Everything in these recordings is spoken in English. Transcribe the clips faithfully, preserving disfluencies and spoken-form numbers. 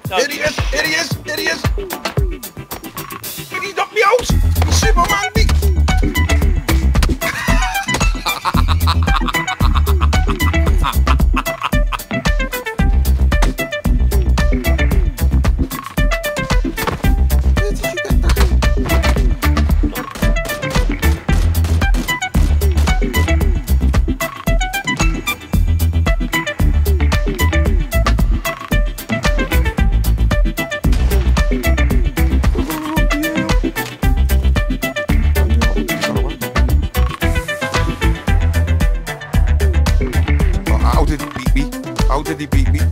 No. Here he is! Here he is! Here he is! He knocked me out! He Superman me! How did he beat me?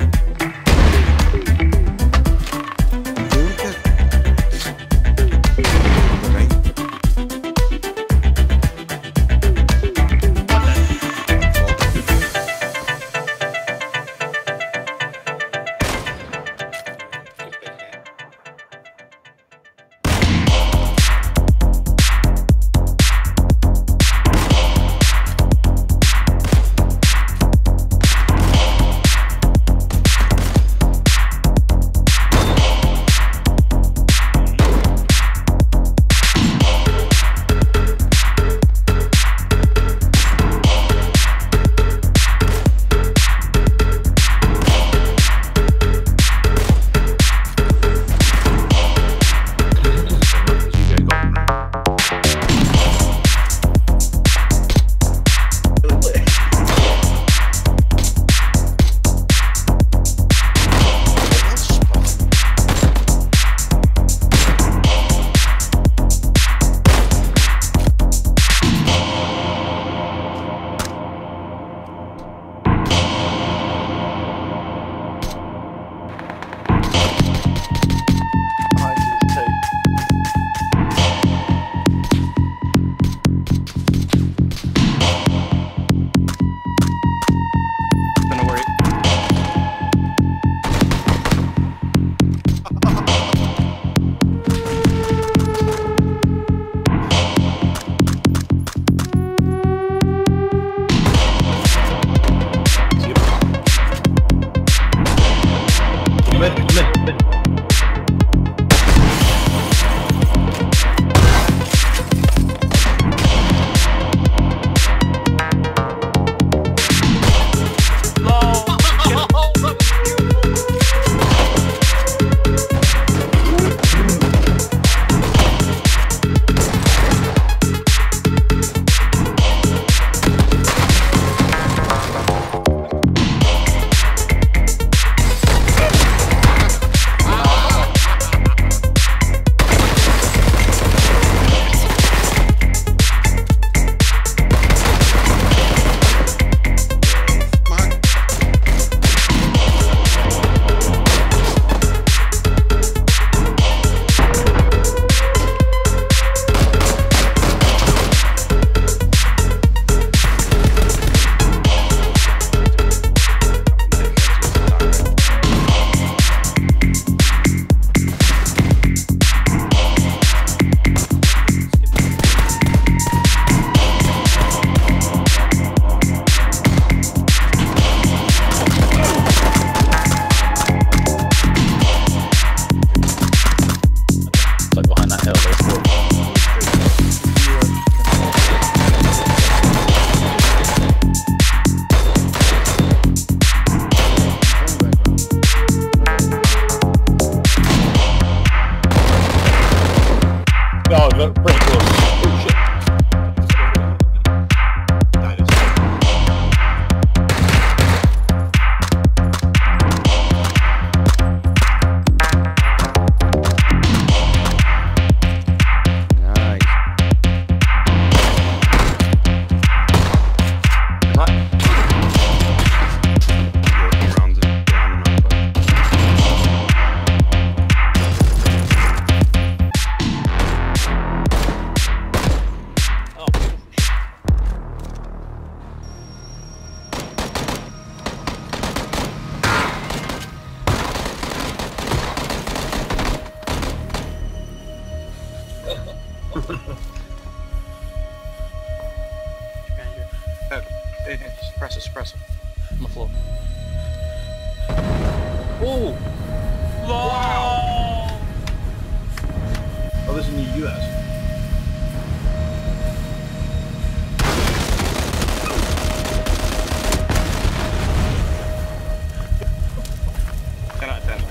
Oh, look, pretty close. Oh, shit. Uh, just press it, press it. On the floor. Oh! Wow. Oh, this is in the U S. ten out of ten.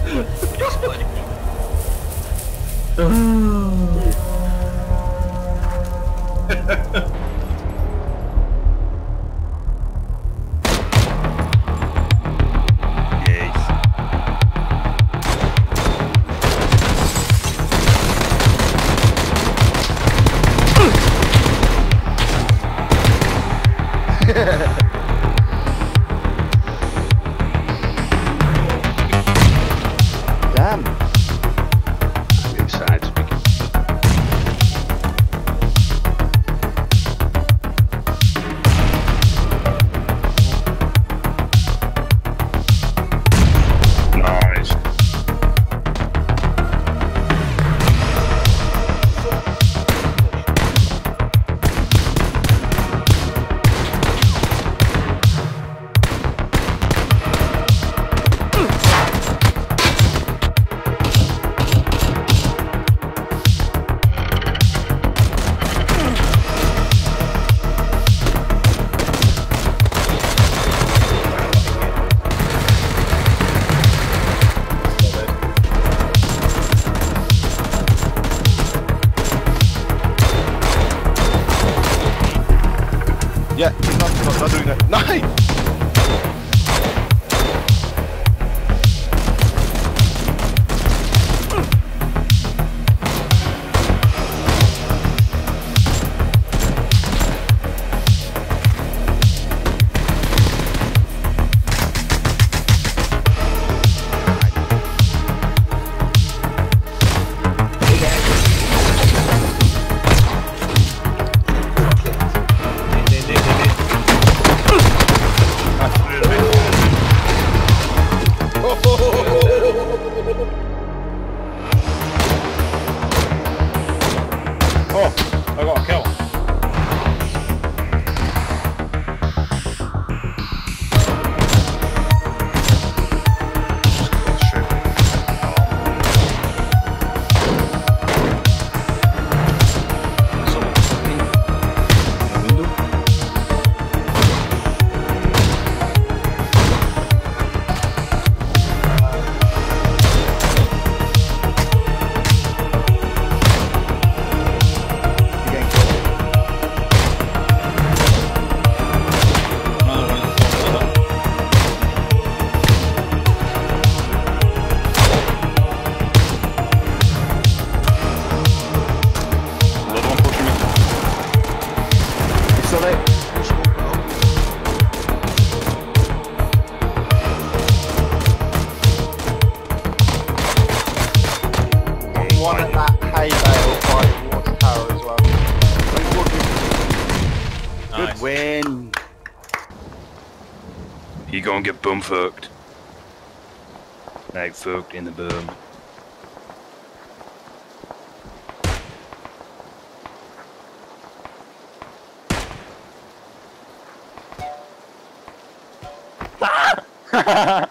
Damn. Inside speaking. Nice. Yeah, he's not, not, not doing that. Nice! Oh, I got a kill. So they... One at that hay bale by water tower as well. Good Nice. win. You gonna get boom fucked. Like fucked in the boom. Ha